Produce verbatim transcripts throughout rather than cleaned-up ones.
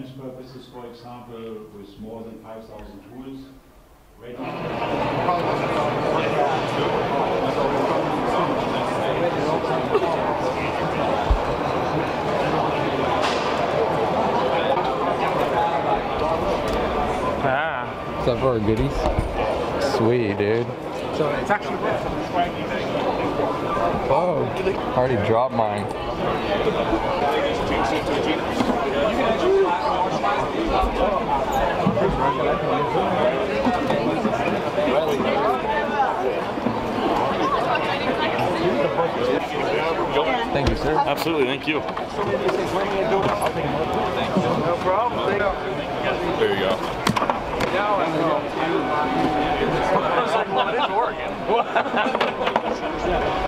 maintenance purposes, for example, with more than five thousand tools. Ready ah. Is that for our goodies? Sweet, dude. So it's actually oh, I already dropped mine. Thank you, sir. Absolutely, thank you. no problem. There you go. Now I know. It is Oregon.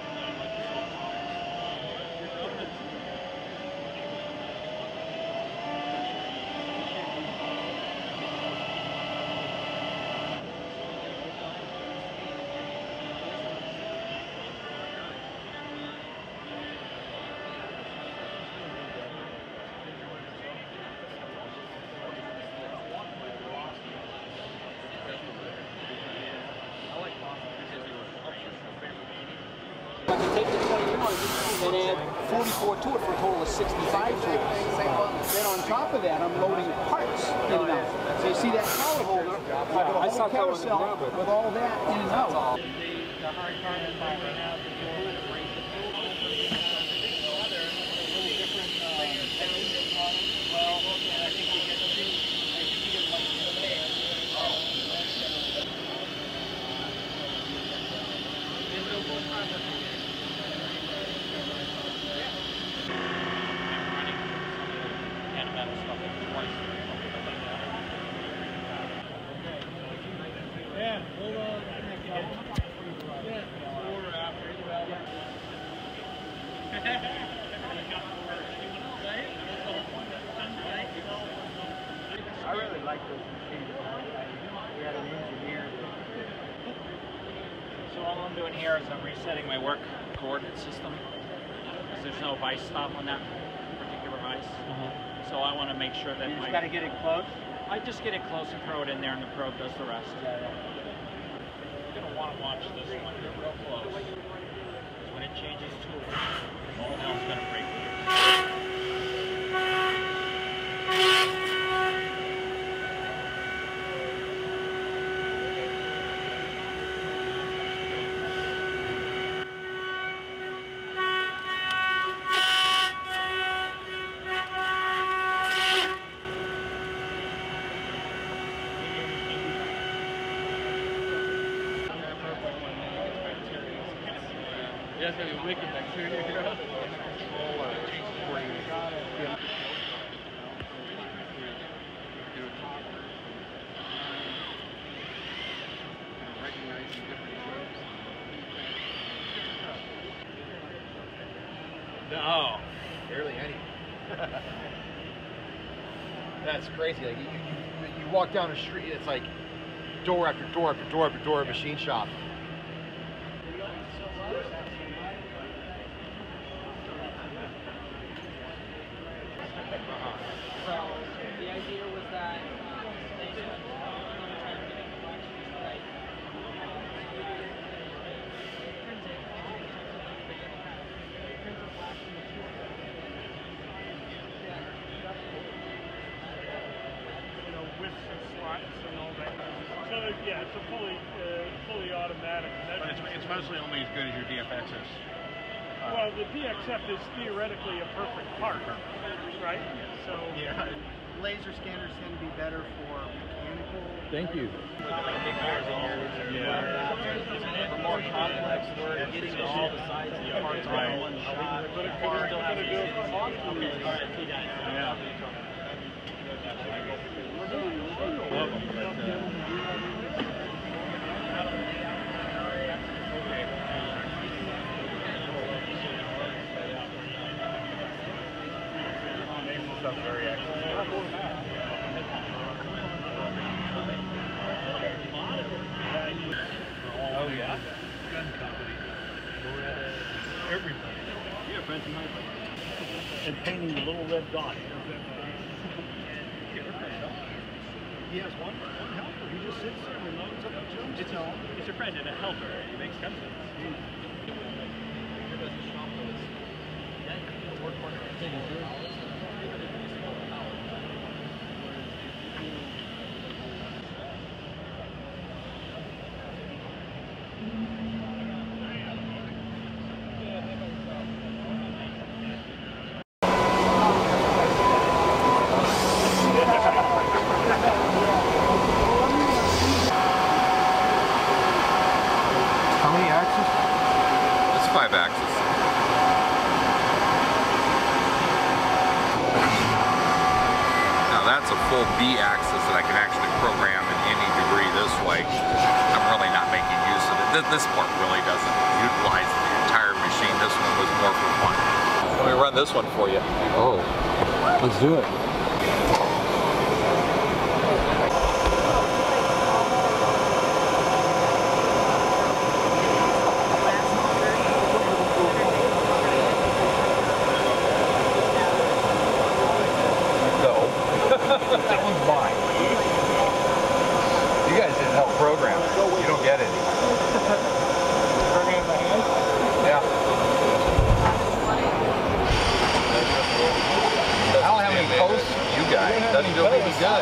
Take the twenty-one and add forty-four to it for a total of sixty-five tools. Then on top of that, I'm loading parts in and out. So you see that power holder, I've got a whole carousel with all that in and out. Yeah, hold on. Yeah, order after I really like those machines. We had an engineer. So all I'm doing here is I'm resetting my work coordinate system because there's no vice stop on that particular vice. Uh-huh. So I want to make sure that You my... just got to get it close? I just get it close and throw it in there and the probe does the rest. Yeah, yeah. You're going to want to watch this one here real close. When it changes tools, all hell's going to break loose. Yeah, it's gonna be wicked bacteria here. No. Barely any. That's crazy. Like you, you, you walk down the street, it's like door after door after door after door of machine shop. The idea was that they spent a long time getting the watches right. You know, with some slots and all that. So yeah, it's a fully uh, fully automatic. That But it's, it's mostly only as good as your D F Xs. Uh, well, the D X F is theoretically a perfect part, right? So yeah. Laser scanners tend to be better for mechanical. Thank you. Yeah. For more complex work, getting all the sides of the parts Right. in one shot. But if you're Still have gonna to do use it for it. hockey, Okay, all right, see guys. Yeah. Love them, but, uh, stuff very excellent. Oh yeah? Gun company. Everything. Yeah, French and Hyper. and painting the little red dot. he has one, one helper. He just sits there and loads up the jumps. It's, a, it's a friend and a helper. It makes sense. How many axes? It's five axis. Now that's a full B axis that I can actually program in any degree this way. I'm really not making use of it. This part really doesn't utilize the entire machine. This one was more for fun. Let me run this one for you. Oh, let's do it. That one's mine. You guys didn't help program it. You don't get any. Program by hand? Yeah. I don't have any posts. You guys. Doesn't do any good.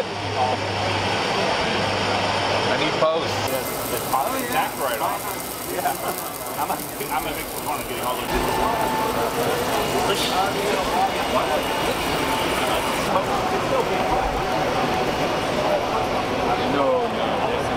I need posts. I'll back right off. Yeah. I'm gonna I'm gonna make fun of getting all those. No, no.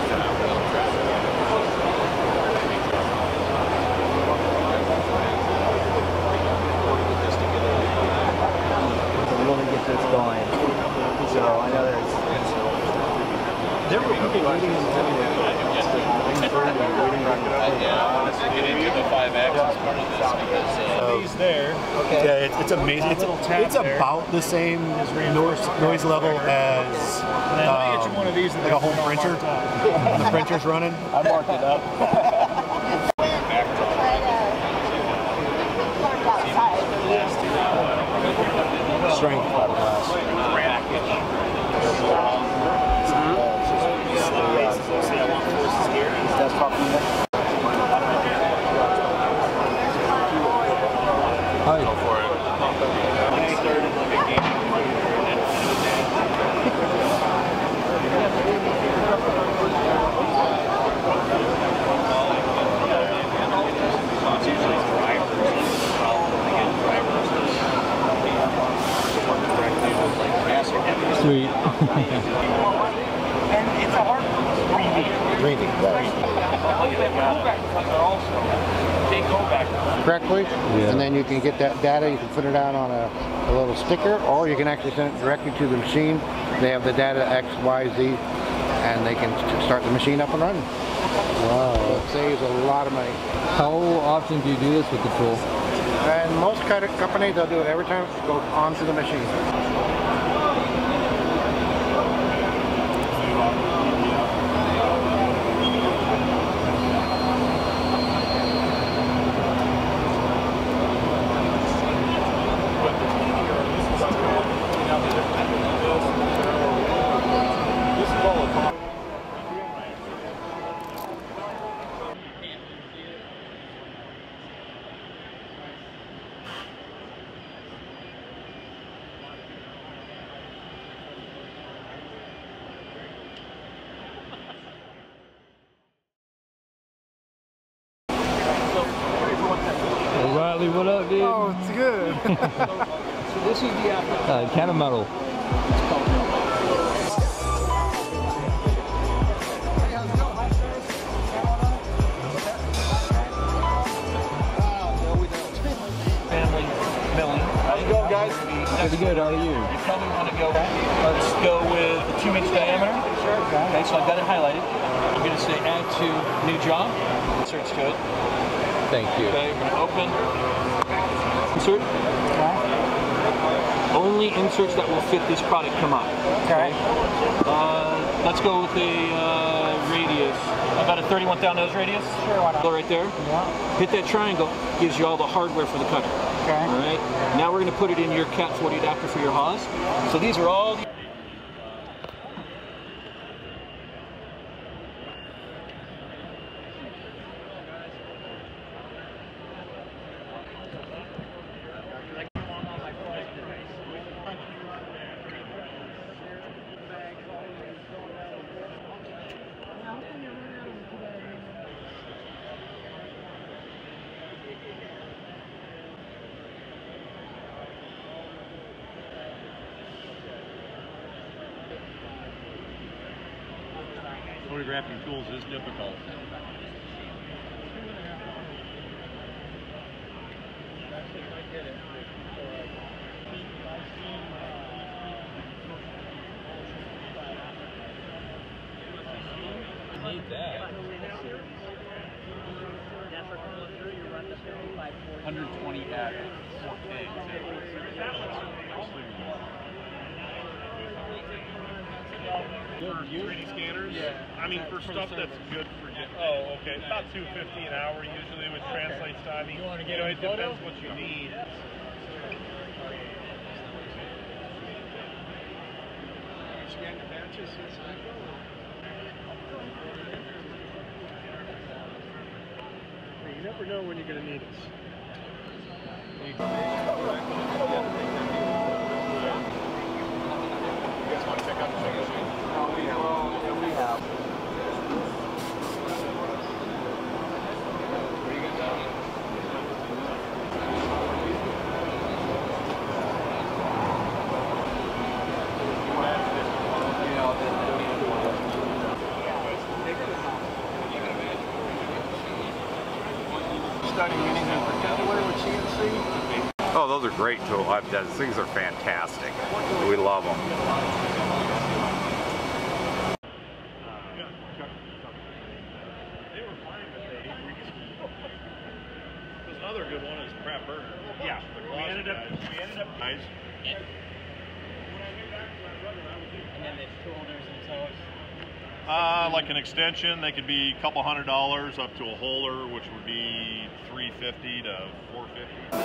Really get this going. So I know there's. There were people waiting in These there. Okay. Yeah, it, it's amazing. It's, it's about the same noise, noise level as um, one of these like a home printer. When the printer's running. I marked it up. Strength fiberglass. Desktop unit. Hi. Go for it. Sweet. And it's a hard Reading, right. correctly, Yeah. and then you can get that data. You can put it out on a, a little sticker, or you can actually send it directly to the machine. They have the data X, Y, Z, and they can st- start the machine up and running. Wow. So it saves a lot of money. How often do you do this with the tool? And most kind of companies, they'll do it every time it goes onto the machine. Riley, what up, dude? Oh, it's good. So this is the after. uh, Can of Metal. Family milling. How's it going, guys? Pretty good, how are you? You probably want to go, let's go with a two inch diameter. Okay, so I've got it highlighted. I'm going to say add to new job. Inserts to it. Thank you. Okay, we're going to open. Insert. Only inserts that will fit this product come up. Okay. Uh, let's go with a uh, radius. About a thirty-one thou nose radius. Sure, why not? Go right there. Yeah. Hit that triangle. Gives you all the hardware for the cutter. Okay. All right. Now we're going to put it in your Cat forty adapter for your Haas. So these are all. grafting tools is difficult. Need that. one hundred twenty at four K. For three D scanners? Yeah. I mean, for, for stuff that's good for getting. Oh, okay. About two fifty an hour usually, which okay. translates to. I mean, you, want to get you know, it depends what you need. Scan the batches. You never know when you're going to need us. You guys want to check out the sugar machine? Oh, we have. Well, we have. What are you guys doing? Studying anything in particular with C N C? Oh, those are great tools. Those things are fantastic. We love them. They were fine, but they There's another good one is Pratt Burger. Yeah, we ended up we ended up nice. And then the shoulders themselves. Uh, like an extension, they could be a couple hundred dollars up to a holder, which would be three fifty to four fifty.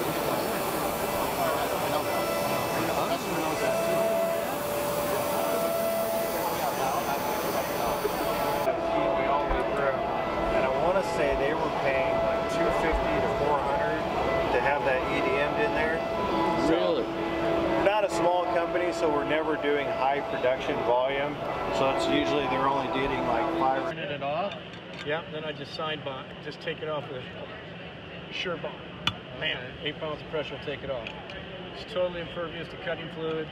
And I want to say they were paying like two fifty to four hundred to have that E D M in there. Really? Not a small company, so we're never doing high production volume. So it's usually they're only dealing like five. Turn it off. Yeah. Then I just side bond, just take it off with a sure bond. Man, eight pounds of pressure will take it off. It's totally impervious to cutting fluids.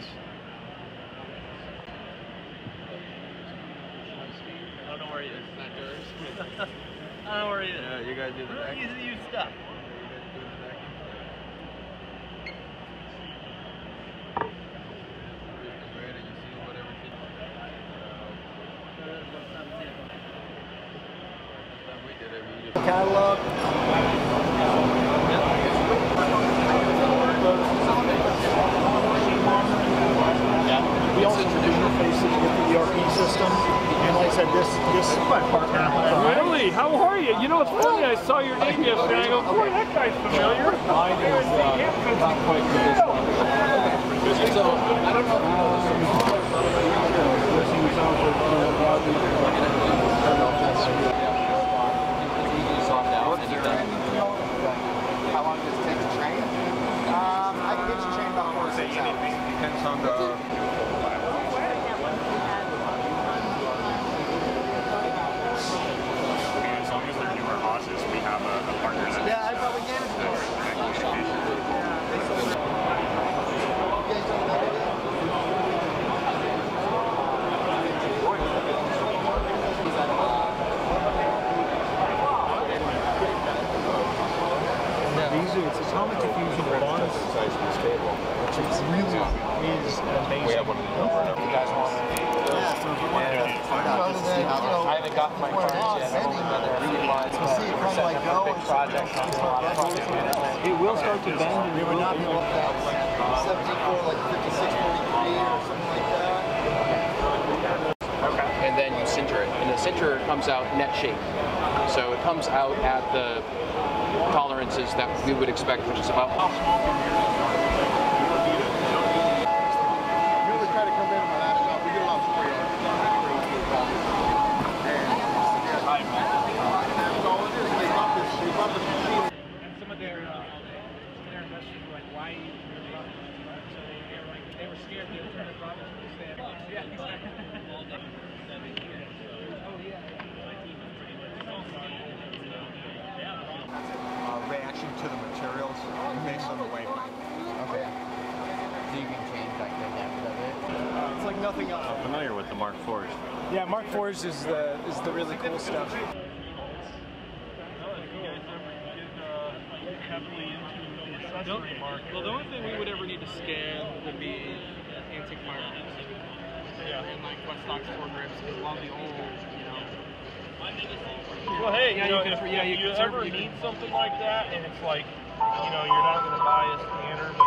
Oh, don't worry, it's not yours. I don't worry. Yeah, you gotta do the back. Easy to use stuff. Catalog. We also interface it with the E R P system, and like I said, this this is my partner. Really? How are you? You know, it's funny. I saw your name yesterday. I go, boy, that guy's familiar. Mine is uh, not quite for this one. So I don't know. How long does it take to train? Um, I can get you trained about four or six hours. Depends on the. As long as they're newer horses, we have a, a partner that. Yeah, I probably can. It's atomic diffusion bonds, which is really is amazing. We have one of these over and over. You guys want? Yeah, so if you want to find out, just see how. I haven't gotten my cards yet. I've only been there a few months, but we're setting up a big project. A lot of project management. It will start to bend, and you would not be able to have seventy-four, like fifty-six forty-three or something like that. Okay. And then you sinter it, and the sinter comes out net shape. So it comes out at the tolerances that we would expect, which is about. Some of their, uh, their investors were like, why? So they, they were like, they were scared they would turn the project to stand. Yeah, exactly. Oh yeah. Uh, reaction to the materials based on the wavelength. Okay. So you can change like the depth of it? Uh, it's like nothing else. I'm familiar with the Mark fours. Yeah, Mark fours is the is the really cool stuff. Nope. Well, the only thing we would ever need to scan would be antique firearms. Yeah. And like what stocks four grips, because a lot of the old, you know. Well, hey, yeah, you know, you can, if, yeah, if you, you can ever you need can, something like that, and it's like, you know, you're not going to buy a scanner, but